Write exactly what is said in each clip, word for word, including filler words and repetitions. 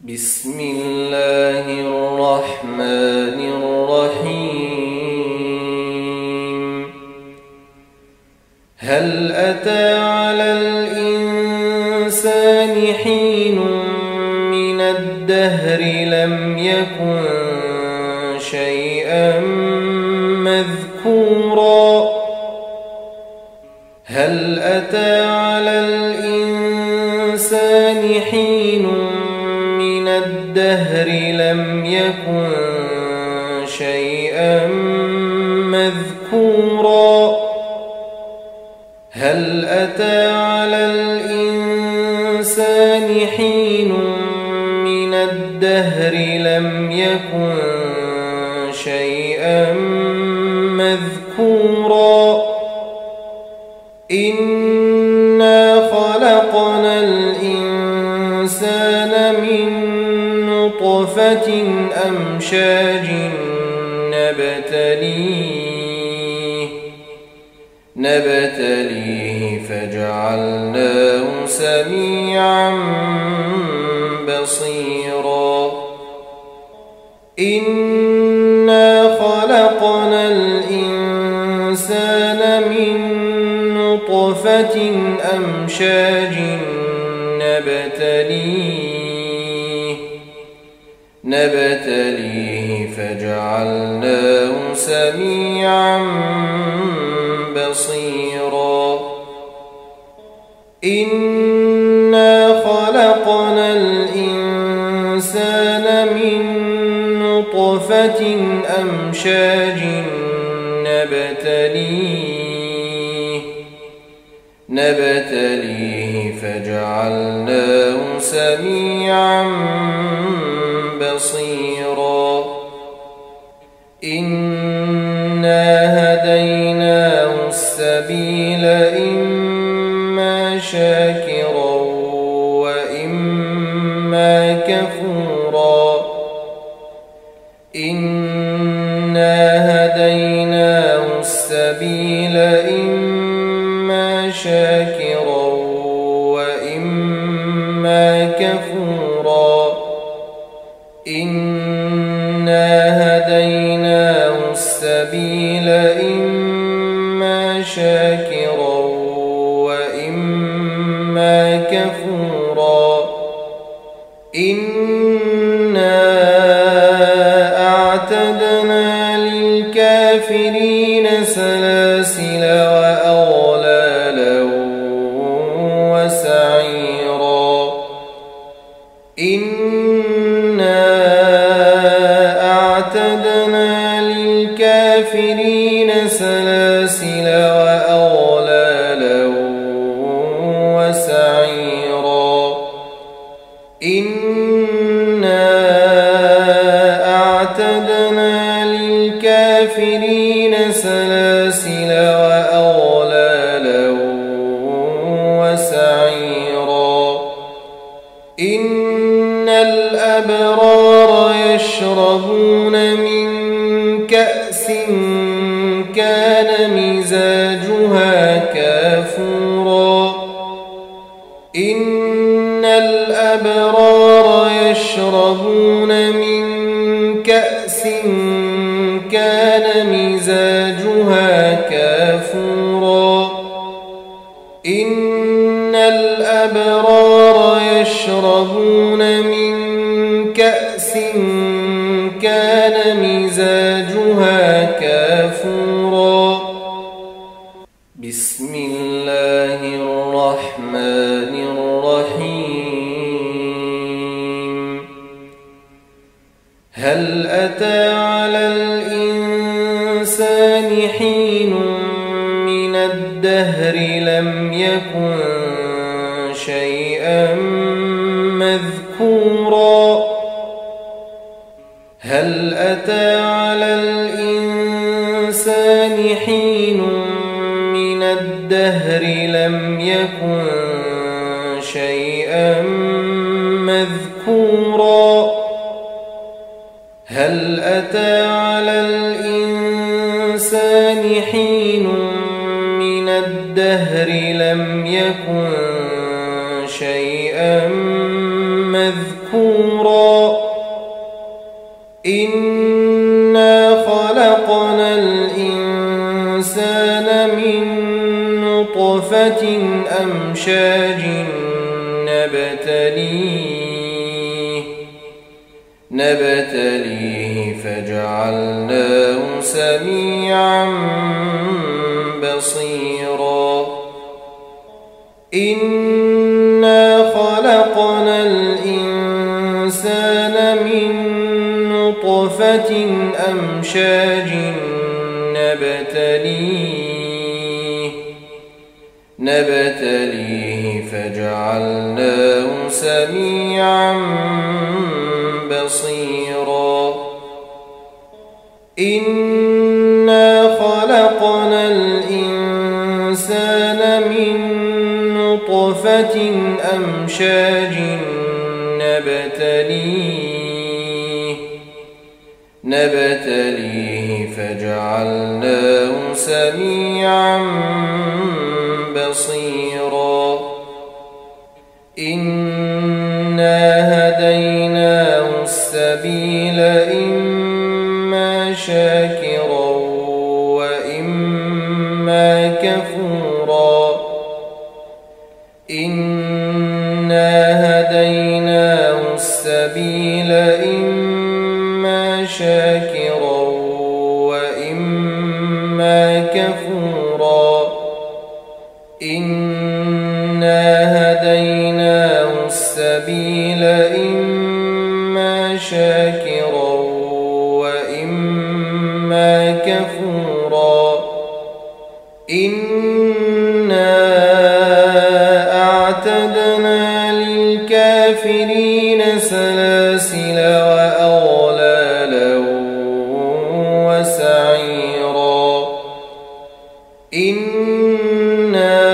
بسم الله الرحمن الرحيم. هل أتى على الإنسان حين من الدهر لم يكن شيئا مذكورا هل أتى على الإنسان حين من الدهر لم يكن شيئا مذكورا هل أتى على الإنسان حين من الدهر لم يكن شيئا مذكورا إنا خلقنا الإنسان من نطفة أمشاج نبتليه نبتليه فجعلناه سميعا بصيرا إنا خلقنا الإنسان من نطفة أمشاج نبتليه نبتليه فجعلناه سميعا بصيرا إنا خلقنا الإنسان من نطفة أمشاج نبتليه نبتليه فجعلناه سميعا بصيرا إنا هديناه السبيل إما شاكرا وإما كفورا إنا هديناه السبيل إما شاكرا وإما كفورا إنا هديناه السبيل إما شاكرا وإما كفورا إنا أعتدنا للكافرين سلاسل وأغلالا وسعيرا إنا أعتدنا للكافرين سلاسل وأغلالا وسعيرا إنا أعتدنا للكافرين سلاسل وأغلالا وسعيرا إن الأبرار يشربون من كأس كان مزاجها كافورا إن الأبرار يشربون من كأس كان مزاجها كافورا إن الأبرار يشربون من كأس كان مزاجها كافورا بسم الله الرحمن الرحيم. هل أتى على الإنسان حين من الدهر لم يكن شيئا مذكورا هل أتى على الإنسان حين من الدهر لم يكن شيئا مذكورا هل أتى على الإنسان حين من الدهر لم يكن شيئا مذكورا مذكورا إنا خلقنا الإنسان من نطفة أمشاج نبتليه نبتليه فجعلناه سميعا بصيرا إنا خلقنا الإنسان من نطفة أمشاج نبتليه نبتليه فجعلناه سميعا بصيرا إنا خلقنا الإنسان من نطفة أمشاج نبتليه نبتليه فجعلناه سميعا بصيرا إنا هديناه السبيل إما شاكرا وإما كفورا إنا هديناه السبيل إما شاكرا وإما كفورا إنا هديناه السبيل إما شاكرا وإما كفورا إنا أعتدنا للكافرين سلاسل وأغلالا وسعيرا إنا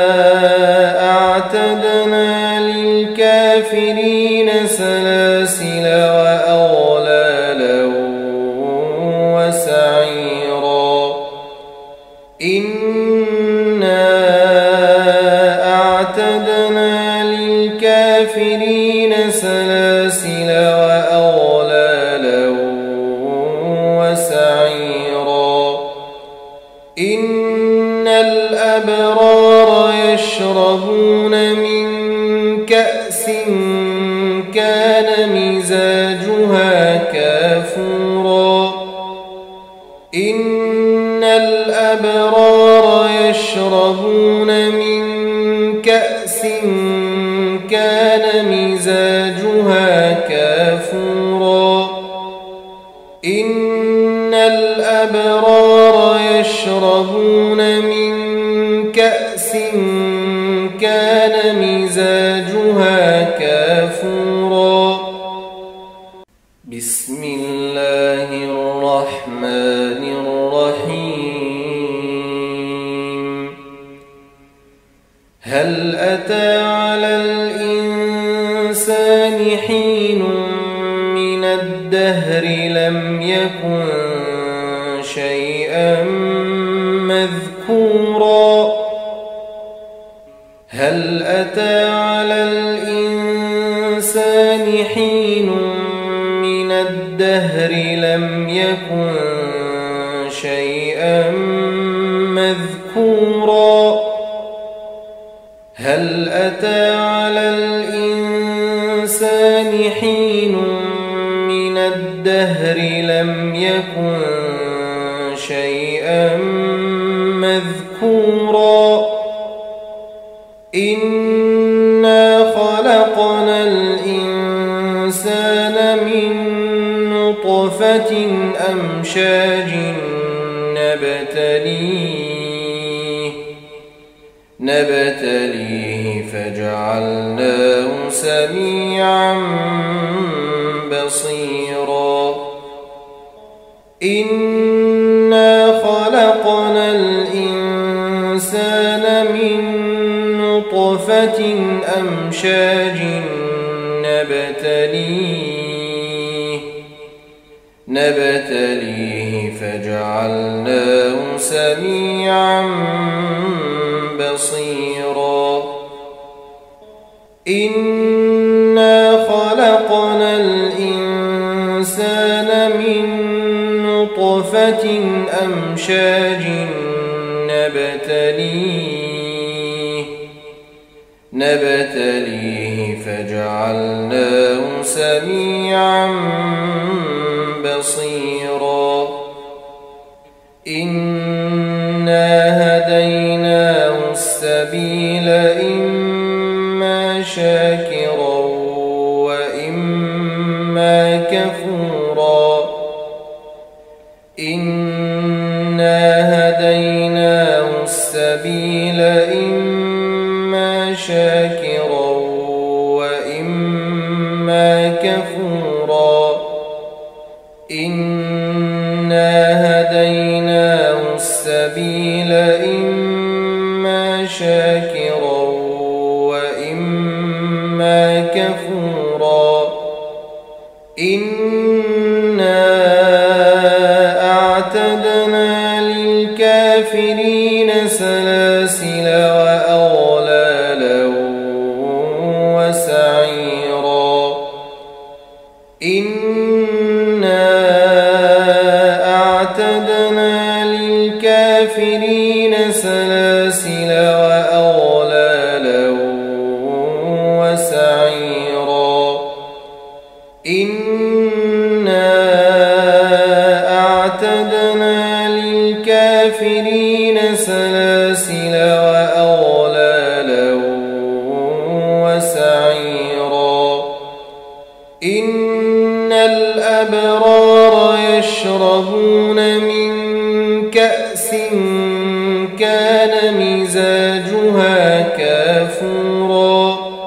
أعتدنا للكافرين سلاسل وأغلالا وسعيرا إنا أعتدنا للكافرين سلاسل وأغلالا وسعيرا إن الأبرار يشربون من كأس كان مزاجها كافورا إن الأبرار يشربون من كأس كان مزاجها كافورا إن الأبرار يشربون من كأس كان مزاجها كافورا بسم الله الرحمن الرحيم هل أتى على الإنسان حين من الدهر لم يكن شيئا مذكورا هل أتى على الإنسان حين من الدهر لم يكن شيئا مذكورا هل أتى على الإنسان حين من الدهر لم يكن شيئا مذكورا إنا خلقنا الإنسان من نطفة أمشاج نبتليه نبتليه فجعلناه سميعا بصيرا إنا خلقنا الإنسان من نطفة أمشاج نبتليه نبتليه فجعلناه سميعا بصيرا إنا خلقنا خلقنا الإنسان من نطفة أمشاج نبتليه نبتليه فجعلناه سميعا بصيرا إنا هديناه السبيل إما شاكرا وإما كفورا إنا هديناه السبيل إما شاكرا وإما كفورا إنا هديناه السبيل إما شاكرا وإما كفورا إنا أعتدنا للكافرين سلاسل وأغلالا وسعيرا إنا أعتدنا للكافرين سلاسل وأغلالا وسعيرا إنا أعتدنا للكافرين سلاسل وأغلالا وسعيرا إن الأبرار يشربون من كأس كان مزاجها كافورا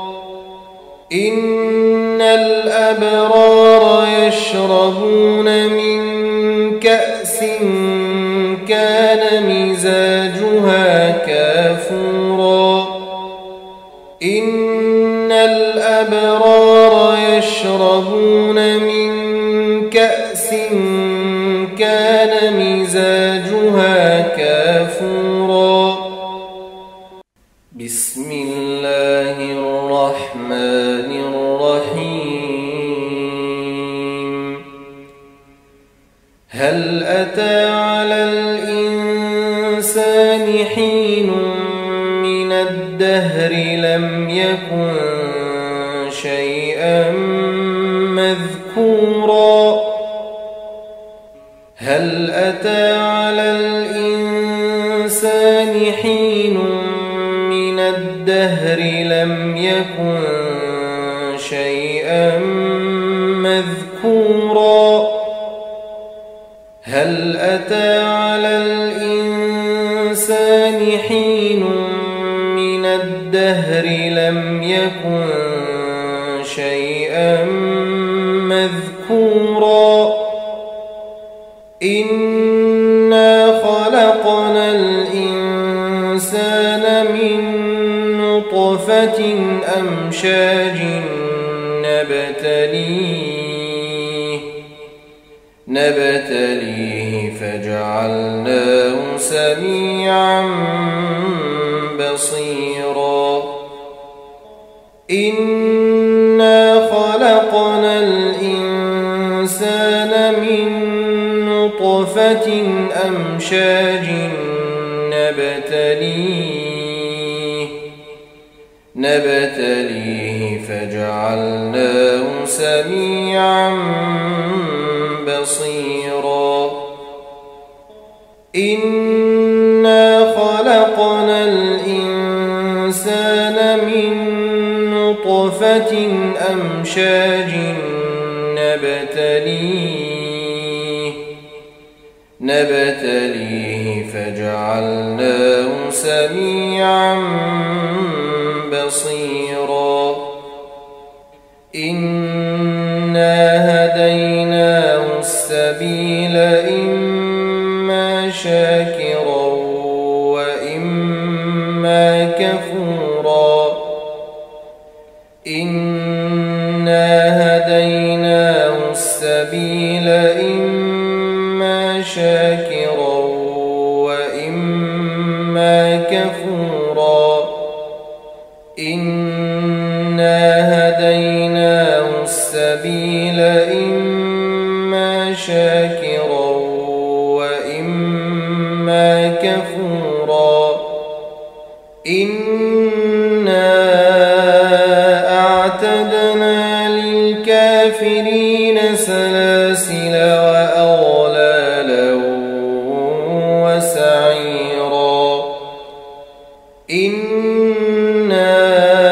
إن الأبرار يشربون من كأس كان مزاجها كافورا إن الأبرار يشربون من كأس كان مزاجها كافورا بسم الله الرحمن الرحيم هل أتى على الإنسان حين من الدهر لم يكن شيئا مذكورا هل أتى على الإنسان حين من الدهر لم يكن شيئا مذكورا هل أتى على الإنسان حين من الدهر لم يكن شيئا مذكورا إنا خلقنا الإنسان من نطفة أمشاج نبتليه نبتليه فجعلناه سميعا بصيرا إنا خلقنا الإنسان من نطفة أمشاج نبتليه نبتليه فجعلناه سميعا بصيرا إنا خلقنا الإنسان من نطفة أمشاج نبتليه نبتليه فجعلناه سميعا بصيرا إنا هديناه السبيل إما شاكرا وإما كفورا إنا هديناه السبيل إما شاكرا وإما كفورا إنا هديناه السبيل السبيل إما شاكرا وإما كفورا إنا أعتدنا للكافرين سلاسل وأغلالا وسعيرا إنا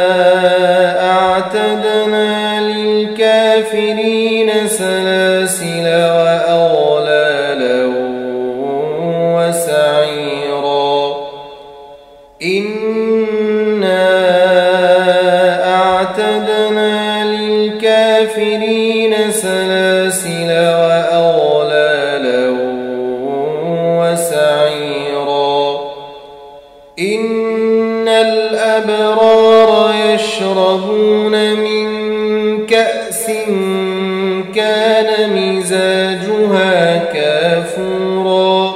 أعتدنا للكافرين سلاسل وأغلالا وسعيرا إنا أعتدنا للكافرين سلاسل وأغلالا وسعيرا إن الأبرار يشربون من كأس كان مزاجها كافورا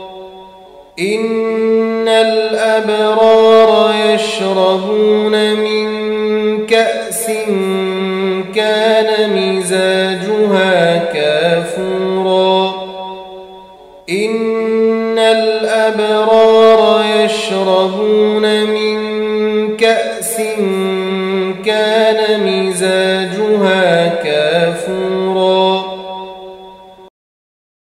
إن الأبرار يشربون من كأس كان مزاجها كافورا إن الأبرار يشربون من كأس كان مزاجها